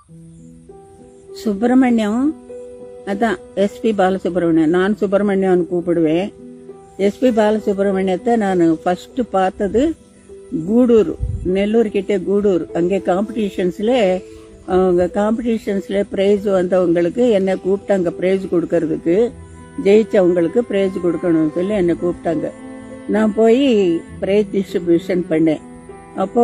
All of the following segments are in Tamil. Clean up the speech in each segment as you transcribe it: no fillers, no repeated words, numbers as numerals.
சுப்பிரமணியம் அதான் எஸ்பி பாலசுப்ரமணியம். நான் சுப்பிரமணியம் கூப்பிடுவேன். எஸ்பி பாலசுப்ரமணியத்தை நான் ஃபர்ஸ்ட் பார்த்தது கூடூர், நெல்லூர் கிட்டே கூடூர். அங்கே காம்படிஷன்ஸ்ல பிரைஸ் வந்தவங்களுக்கு என்னை கூப்பிட்டாங்க பிரைஸ் கொடுக்கறதுக்கு. ஜெயிச்சவங்களுக்கு பிரைஸ் கொடுக்கணும்னு சொல்லி என்னை கூப்பிட்டாங்க. நான் போய் பிரைஸ் டிஸ்ட்ரிபியூஷன் பண்ணேன். அப்போ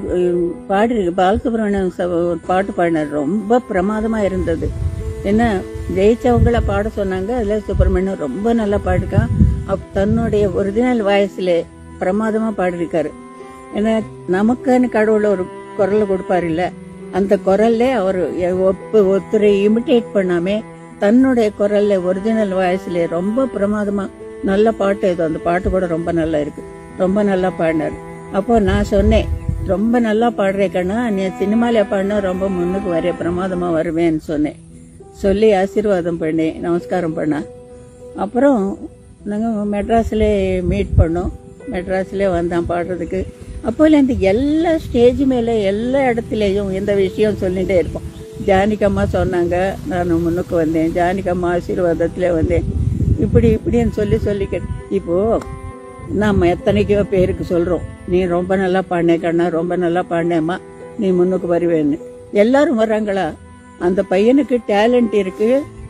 பாலசுப்ரமணியம் ஒரு பாட்டு பாடினார், ரொம்ப பிரமாதமா இருந்தது. என்ன ஜெயிச்சவங்கள பாட சொன்னாங்க. அதுல சுப்பிரமணியம் ரொம்ப நல்லா பாடிருக்கான். தன்னுடைய ஒரிஜினல் வாய்ஸ்ல பிரமாதமா பாடிருக்காரு. ஏன்னா நமக்குன்னு கடவுள ஒரு குரல் கொடுப்பாரு இல்ல, அந்த குரல்ல அவர் ஒருத்தரை இமிட்டேட் பண்ணாம தன்னுடைய குரல்ல ஒரிஜினல் வாய்ஸ்ல ரொம்ப பிரமாதமா நல்ல பாட்டு. ஏதோ அந்த பாட்டு கூட ரொம்ப நல்லா இருக்கு, ரொம்ப நல்லா பாடினாரு. அப்போ நான் சொன்னேன், ரொம்ப நல்லா பாடுறேன் கண்ணா, நீ சினிமால பாடினா ரொம்ப முன்னுக்கு வர பிரமாதமா வருவேன்னு சொன்னேன். சொல்லி ஆசீர்வாதம் பண்ணேன், நமஸ்காரம் பண்ண. அப்புறம் நாங்கள் மெட்ராஸ்ல மீட் பண்ணோம். மெட்ராஸ்ல வந்தான் பாடுறதுக்கு. அப்போலேருந்து எல்லா ஸ்டேஜ் மேல எல்லா இடத்துலயும் இந்த விஷயம் சொல்லிட்டே இருப்போம். ஜானகம்மா சொன்னாங்க, நான் முன்னுக்கு வந்தேன். ஜானகம்மா ஆசீர்வாதத்துல வந்தேன். இப்படின்னு சொல்லி இப்போ நம்ம எத்தனைக்கோ பேருக்கு சொல்றோம், நீ ரொம்ப நல்லா பாடினே கண்ணா, ரொம்ப நல்லா பாடினேம்மா, நீ முன்னுக்கு வருவேன்னு. எல்லாரும் வர்றாங்களா? அந்த பையனுக்கு டேலண்ட் இருக்கு,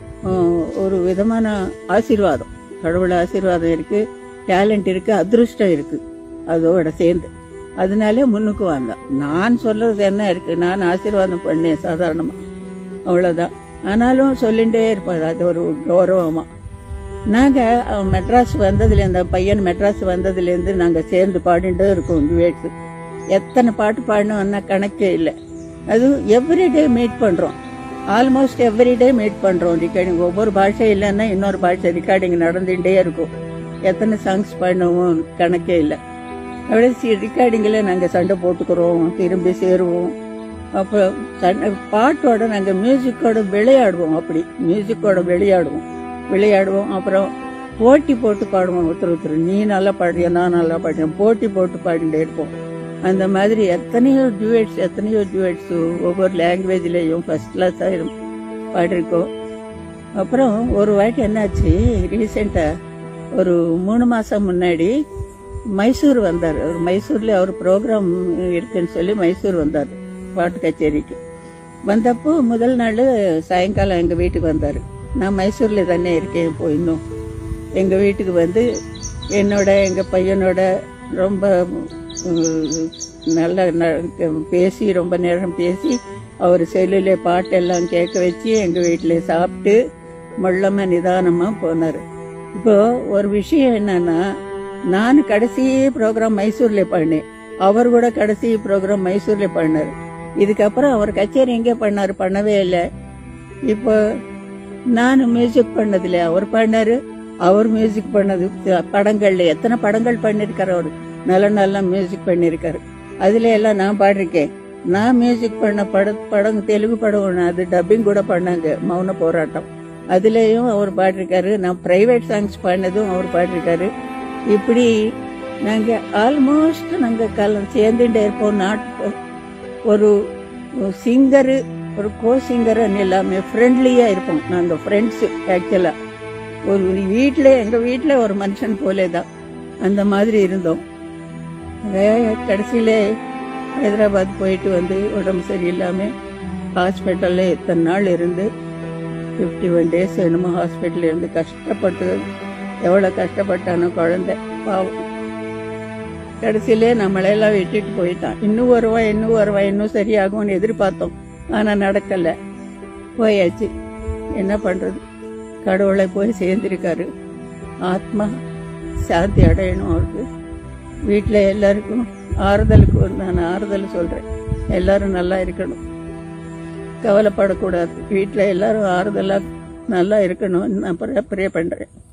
ஒரு விதமான ஆசீர்வாதம், கடவுள் ஆசீர்வாதம் இருக்கு, டேலண்ட் இருக்கு, அதிருஷ்டம் இருக்கு அதோட சேர்ந்து. அதனால முன்னுக்கு வாங்க. நான் சொல்றது என்ன இருக்கு, நான் ஆசீர்வாதம் பண்ணேன் சாதாரணமா, அவ்வளவுதான். ஆனாலும் சொல்லிட்டே இருப்பாரு, அது ஒரு கௌரவமா. நாங்க மெட்ராஸ் வந்ததுல, அந்த பையன் மெட்ராஸ் வந்ததுல இருந்து நாங்க சேர்ந்து பாடிட்டு இருக்கோம் டுவேட்ஸ். எத்தனை பாட்டு பாடினோம்னா கணக்கே இல்லை. அது எவ்ரிடே மீட் பண்றோம், ஆல்மோஸ்ட் எவ்ரிடே மீட் பண்றோம். ரெக்கார்டிங் ஒவ்வொரு பாஷை இல்லைன்னா இன்னொரு பாஷை ரெக்கார்டிங் நடந்துட்டே இருக்கும். எத்தனை சாங்ஸ் பாடினோம் கணக்கே இல்லை. அப்படியே ரெக்கார்டிங்ல நாங்க சண்டை போட்டுக்கிறோம், திரும்பி சேருவோம். அப்புறம் பாட்டோட நாங்க மியூசிக்கோட விளையாடுவோம். அப்படி மியூசிக்கோட விளையாடுவோம். அப்புறம் போட்டி போட்டு பாடுவோம். ஒருத்தர் நீ நல்லா பாடுறியா, நான் நல்லா பாடுறேன், போட்டி போட்டு பாடிட்டே இருப்போம். அந்த மாதிரி எத்தனையோ டியூட்ஸ் ஒவ்வொரு லாங்குவேஜ்லயும் ஃபர்ஸ்ட் கிளாஸ் பாடிருக்கோம். அப்புறம் ஒரு வாட்டி என்னாச்சு, ரீசெண்டா ஒரு 3 மாசம் முன்னாடி மைசூர் வந்தார். மைசூர்ல அவர் ப்ரோக்ராம் இருக்குன்னு சொல்லி மைசூர் வந்தார் பாட்டு கச்சேரிக்கு. வந்தப்போ முதல் நாள் சாயங்காலம் எங்க வீட்டுக்கு வந்தாரு. நான் மைசூர்ல தானே இருக்கேன் இப்போ இன்னும். எங்க வீட்டுக்கு வந்து எங்க பையனோட ரொம்ப நல்ல பேசி, ரொம்ப நேரம் பேசி, அவர் செல்லுல பாட்டெல்லாம் கேட்க வச்சு எங்க வீட்டுல சாப்பிட்டு மொள்ளமா நிதானமா போனாரு. இப்போ ஒரு விஷயம் என்னன்னா, நான் கடைசி ப்ரோக்ராம் மைசூர்ல பாடினேன், அவர் கூட கடைசி ப்ரோக்ராம் மைசூர்ல பாடினாரு. இதுக்கப்புறம் அவர் கச்சேரி எங்கே பண்ணாரு, பண்ணவே இல்லை. இப்போ நான் மியூசிக் பண்ணதுல அவர் பாடினாரு, அவர் மியூசிக் பண்ணது படங்கள்ல எத்தனை படங்கள் பண்ணிருக்காரு. அவர் நல்ல மியூசிக் பண்ணிருக்காரு. அதுல எல்லாம் நான் பாடிருக்கேன். நான் மியூசிக் பண்ண படம் தெலுங்கு படம், அது டப்பிங் கூட பண்ணாங்க, மௌன போராட்டம், அதுலயும் அவர் பாடிருக்காரு. நான் பிரைவேட் சாங்ஸ் பாடினதும் அவர் பாடிருக்காரு. இப்படி நாங்க ஆல்மோஸ்ட் நாங்க சேர்ந்துட்டே இருப்போம். ஒரு சிங்கரு, ஒரு கோ சிங்கர் எல்லாமே ஃப்ரெண்ட்லியா இருப்போம். நாங்க ஃப்ரெண்ட்ஸ் ஆக்சுவலா. ஒரு எங்க வீட்டுல ஒரு மனுஷன் போலேதான் அந்த மாதிரி இருந்தோம். கடைசியில ஹைதராபாத் போயிட்டு வந்து உடம்பு சரியில்லாம ஹாஸ்பிட்டல்ல எத்தனை நாள் இருந்து 51 days என்னமோ ஹாஸ்பிட்டல் இருந்து கஷ்டப்பட்டு, எவ்வளவு கஷ்டப்பட்டானோ குழந்தை பாவம். கடைசியிலே நம்மளெல்லாம் விட்டுட்டு போயிட்டான். இன்னும் வருவா இன்னும் சரியாகும்னு எதிர்பார்த்தோம். ஆனா நடக்கல, போயாச்சு. என்ன பண்றது, கடவுளை போய் சேர்ந்திருக்காரு. ஆத்மா சாந்தி அடையணும் அவருக்கு. வீட்டுல எல்லாருக்கும் ஆறுதலுக்கு நான் ஆறுதல் சொல்றேன். எல்லாரும் நல்லா இருக்கணும், கவலைப்படக்கூடாது. வீட்டுல எல்லாரும் ஆறுதலா நல்லா இருக்கணும். நான் ப்ரே பண்றேன்.